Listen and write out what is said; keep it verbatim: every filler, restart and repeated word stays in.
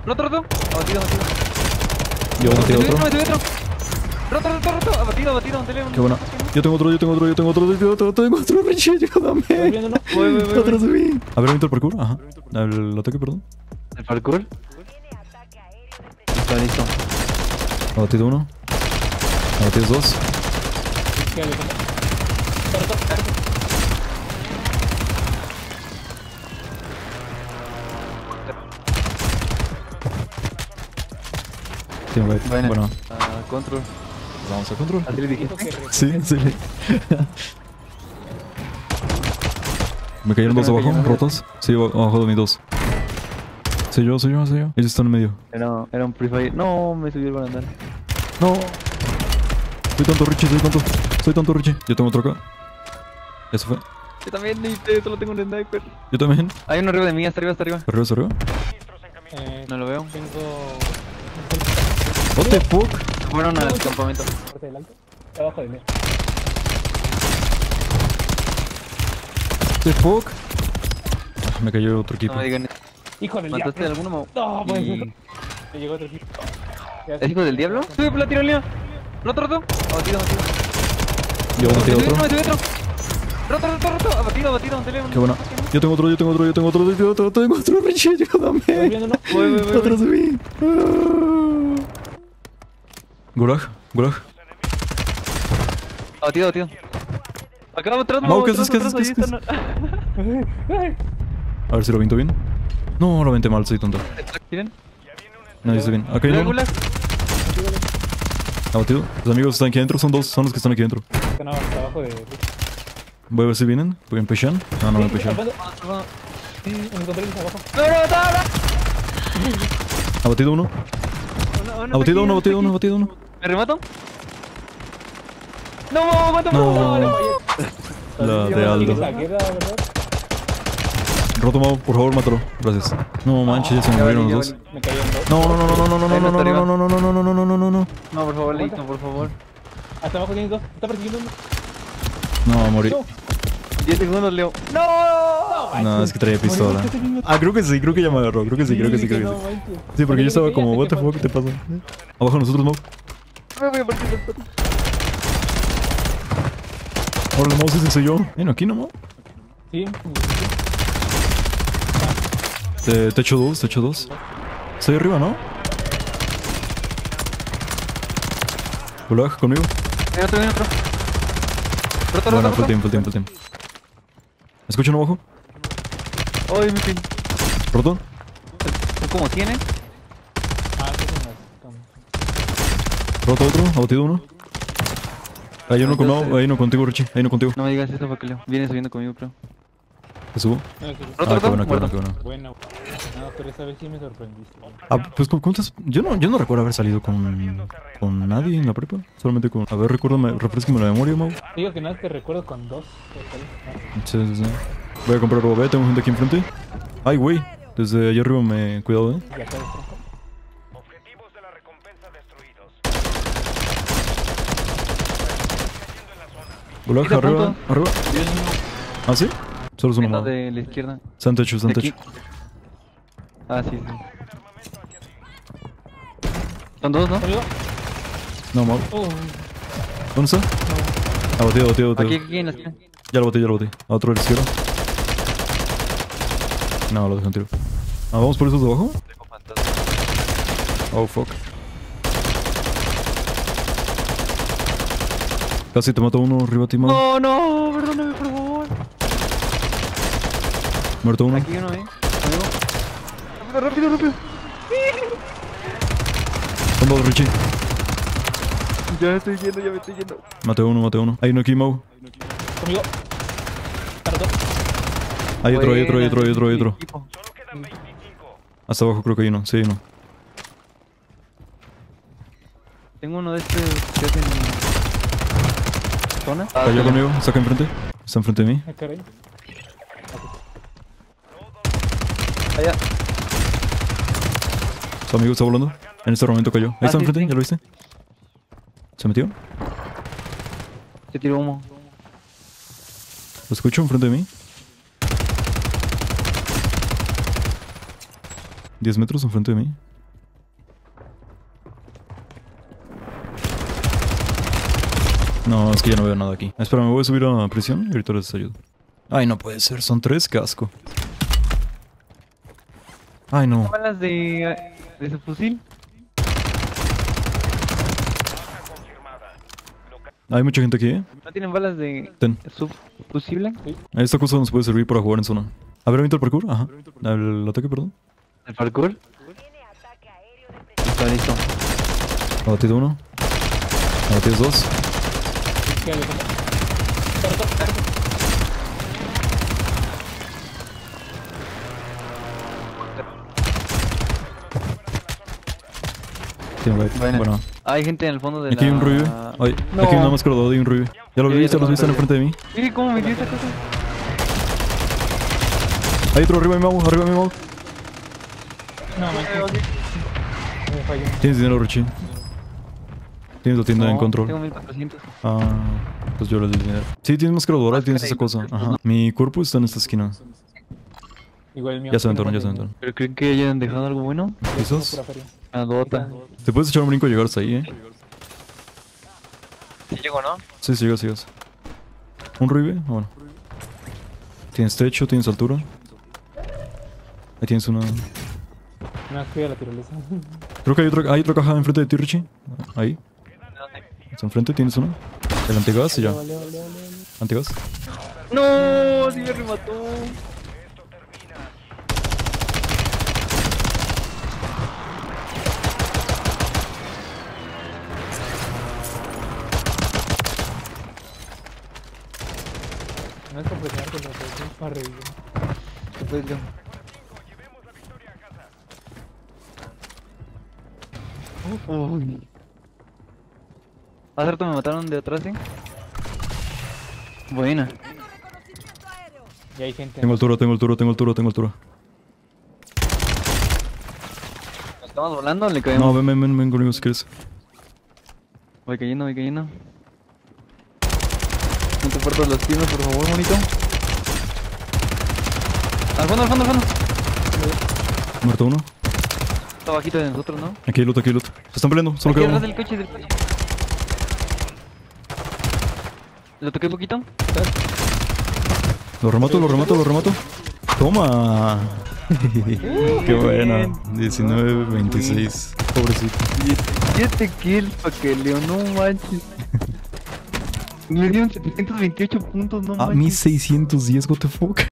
Roto, roto. Abatido, abatido. Yo maté a otro. Roto, roto, roto. Abatido, abatido. Qué buena. Yo tengo otro, yo tengo otro, yo tengo otro, yo tengo otro, yo tengo otro, Richie, ayúdame. Voy, voy, voy. Atrás de mí. A ver, ¿visto el parkour? Ajá. El ataque, perdón. ¿El parkour? Está listo. Abatido uno. Abatido dos. Tiene right. Bueno. Bueno, Ah, control. vamos a control. Así le dijiste. Sí, sí. Me cayeron dos abajo, rotos. Sí, abajo de mí dos. Soy yo, soy yo, soy yo. Ellos están en medio. Era, era un Free Fire. No, me subió el barandal. No. Soy tonto, Richie, soy tonto. Soy tonto, Richie. Yo tengo otro acá. Ya se fue. Yo también, necesité, solo tengo un sniper. Yo también. Hay uno arriba de mí, hasta arriba, hasta arriba. Arriba, hasta arriba. Eh, No lo veo. Tengo... What the fuck? Fueron al campamento. Parte del alto. Abajo de mí. What the fuck? Ah, me cayó otro equipo. No me digan. Hijo del ¿Mataste a diablo. alguno? No, pues. Y- Me llegó otro equipo. ¿Es hijo del diablo? Sube por la tirolina. Roto, roto. Abatido, abatido. Yo maté a Me subió otro. me subió otro. Roto, roto, roto. Abatido, abatido. Teléfono. Qué buena. Yo tengo otro, yo tengo otro, yo tengo otro, yo tengo otro, yo tengo otro, Richie, ayúdame. ¿Estás viendo, no? Voy, voy, voy, voy. Atrás de mí. Ah. Gulag, gulag. Abatido, abatido. Acá atrás, Mau, ¿qué atrás, haces? ¿Qué atrás, haces? ¿Qué ahí haces? están. A ver si lo viento bien. No, lo venté mal, soy tonto. ¿Tienen? No, yo estoy bien. Acá hay uno. Gulag. Abatido. Los amigos están aquí adentro, son dos, son los que están aquí adentro. Están abajo de... Voy a ver si vienen. Voy a empezar. No, no voy a empezar. Sí, encontré el abajo. No, no, no, no. Abatido uno. Uno, uno, Abatido uno, aquí, abatido aquí. uno, abatido uno. ¿Me remato? No, mátame. No. no. La de Aldo. Esa queda, ¿verdad? Roto Mau, por favor, mátalo. Gracias. No manches, ya se me Ya murieron valí, los ya dos. Me cayó en dos. No, no, no, no, no, no, no, Ahí no, no no, está no, no, no, no, no, no, no, no, no, no, no. No, por favor, listo, por favor. Hasta abajo tienes dos. Está persiguiendo uno. No, va a morir. diez segundos, Leo. ¡No! No, es que traía pistola. Ah, creo que sí, creo que ya me agarró. Creo que sí, creo que sí, creo que sí. Sí, porque yo estaba como, what the fuck, ¿qué te pasa? Abajo nosotros, Mau. Me voy a partir el pato. Ahora el mouse ese soy yo. Bueno, aquí no, Mau. Sí. Te, te echo dos, te echo dos. Estoy arriba, ¿no? Gulag, conmigo. Viene otro, viene otro. Roto, Bueno, roto, full roto. team, full team, full team. ¿Escucho uno abajo? Ay, mi pin. ¿Roto? ¿Cómo tiene? Ah, sí, sí, no. ¿Roto otro? ¿Abatido uno? Hay uno con Mau, hay uno contigo, Richie. Hay uno contigo. No me digas eso porque Leo viene subiendo conmigo, creo. Te subo. No, sí, sí. Roto, Ah, qué roto. bueno, qué bueno, muerto. qué bueno. Bueno. No, pero esa vez sí me sorprendiste. Ah, pues ¿cómo cómo estás? Yo no, yo no recuerdo haber salido con, con nadie en la prepa. Solamente con... A ver, recuérdame, refresqueme la memoria, Mau. Digo que nada, te recuerdo con dos. Sí, sí, sí. Voy a comprar robo, tengo gente aquí enfrente. Ay, güey. Desde allá arriba me... Cuidado, eh. Y acá de tronco. Objetivos de la recompensa destruidos. Gulag, Mira, arriba, punto. arriba. ¿Ah, sí? Solo es uno Viendo más. de la izquierda. Se han techo, se han De aquí. techo. Ah, sí, sí. Son dos, ¿no? ¿Conmigo? No, Mau. Oh, ¿Dónde está? Ah, batido, batido, batido. Aquí, aquí en la esquina. Ya lo boté, ya lo boté. A otro de la izquierda. No, lo dejé en tiro. Ah, ¿vamos por esos de abajo? Tengo fantasma. Oh, fuck. Casi te mato uno arriba, Timo. No, no, perdóname, por favor. Muerto uno. Aquí uno, eh. Amigo. Rápido, rápido, rápido. Son dos, Richie. Ya me estoy yendo, ya me estoy yendo. Mate uno, mate uno. Hay uno aquí, Mau. conmigo. Está roto. Hay otro, hay otro, hay otro, hay otro, hay otro. Equipo. Solo quedan veinticinco. Hasta abajo creo que hay uno. Sí, hay uno. Tengo uno de estos que hacen zona. Cayó conmigo. Saca enfrente. Está enfrente de mí. Ah, caray. Allá. Su amigo está volando. En este momento cayó. Ahí Ah, está sí, enfrente, sí. ¿ya lo viste? ¿Se metió? Se tiró humo. Lo escucho enfrente de mí. diez metros enfrente de mí. No, es que ya no veo nada aquí. Espera, me voy a subir a prisión y ahorita les ayudo. Ay, no puede ser, son tres, qué asco. Ay, no. ¿Balas de, de su fusil? Hay mucha gente aquí, ¿eh? ¿No tienen balas de Ten. su fusible? Esta cosa nos puede servir para jugar en zona. A ver, ¿avienta el parkour? Ajá. El ataque, perdón. ¿El parkour? Listo, listo. Abatido uno. Abatidos dos. ¿Qué le pasa? Carto, carto. Tiene right. Buena. Bueno. Hay gente en el fondo de Aquí hay la... un ruby. Ay, No. aquí hay una máscara dorada y un ruby. Ya lo Sí, vi, ya ya los tengo vi, están una enfrente de mí. Mire cómo me dio esta cosa. Hay otro arriba de mi mouse, arriba de mi mouse. No, manches. Me falló. Tienes dinero, Richie. Tienes la tienda en No, control. Tengo mil cuatrocientos. Ah, pues yo les doy dinero. Sí, tienes máscara dorada, Máscara tienes y esa cosa. máscara, Ajá. ¿no? Mi cuerpo está en esta esquina. Igual el mío. Ya se aventaron, ya se aventaron. ¿Pero creen que hayan dejado algo bueno? ¿Quizás? Pura feria. A Dota. Te puedes echar un brinco y llegar hasta ahí, eh. Sí llegó, ¿no? Sí, sí, llegas, llegas. ¿Un ruby? Ah, bueno. Tienes techo, tienes altura. Ahí tienes una... No, cuida la tirolesa. Creo que hay otra, hay otra caja enfrente de ti, Richie. Ahí. ¿De dónde? Está enfrente, tienes una. El antigas y ya. Vale, vale, vale, vale. Antigas. ¡No! ¡Sí me remató! No es completar con los dos para reír. Pues yo. Uy. Hace rato me mataron de atrás, ¿eh? Buena. Y hay gente. Tengo altura, tengo altura, tengo altura, tengo altura. ¿Nos estamos volando o le caemos? No, ven, ven, ven, ven conmigo si quieres. Voy cayendo, voy cayendo. No te partas las piernas, por favor, monito. Al fondo, al fondo, al fondo. Muerto uno. Está bajito de nosotros, ¿no? Aquí hay loot, aquí hay loot. Se están peleando, solo Aquí queda atrás uno. del coche, del coche. ¿Lo toqué poquito? Lo remato, lo remato, lo remato. Toma. Qué buena. diecinueve, veintiséis. Pobrecito. siete kills pa' que Leo, no manches. Le dieron setecientos veintiocho puntos, no A manches. mí seiscientos diez, what the fuck.